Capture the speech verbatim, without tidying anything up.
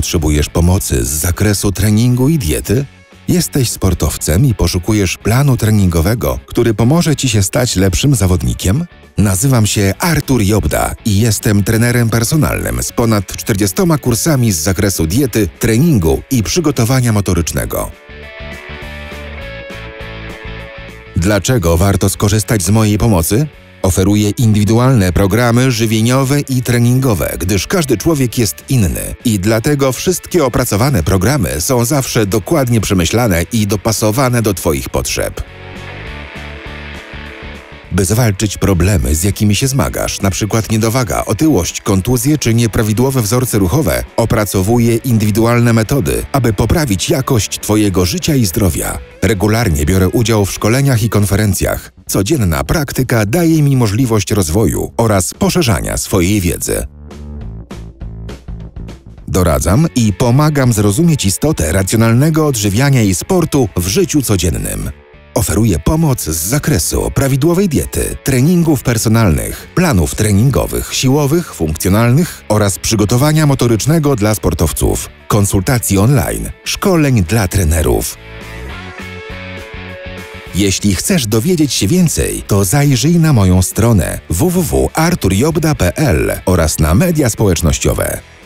Potrzebujesz pomocy z zakresu treningu i diety? Jesteś sportowcem i poszukujesz planu treningowego, który pomoże Ci się stać lepszym zawodnikiem? Nazywam się Artur Jobda i jestem trenerem personalnym z ponad czterdziestoma kursami z zakresu diety, treningu i przygotowania motorycznego. Dlaczego warto skorzystać z mojej pomocy? Oferuję indywidualne programy żywieniowe i treningowe, gdyż każdy człowiek jest inny i dlatego wszystkie opracowane programy są zawsze dokładnie przemyślane i dopasowane do Twoich potrzeb. By zwalczyć problemy, z jakimi się zmagasz, np. niedowaga, otyłość, kontuzje czy nieprawidłowe wzorce ruchowe, opracowuję indywidualne metody, aby poprawić jakość Twojego życia i zdrowia. Regularnie biorę udział w szkoleniach i konferencjach. Codzienna praktyka daje mi możliwość rozwoju oraz poszerzania swojej wiedzy. Doradzam i pomagam zrozumieć istotę racjonalnego odżywiania i sportu w życiu codziennym. Oferuję pomoc z zakresu prawidłowej diety, treningów personalnych, planów treningowych, siłowych, funkcjonalnych oraz przygotowania motorycznego dla sportowców, konsultacji online, szkoleń dla trenerów. Jeśli chcesz dowiedzieć się więcej, to zajrzyj na moją stronę w w w kropka artur jobda kropka p l oraz na media społecznościowe.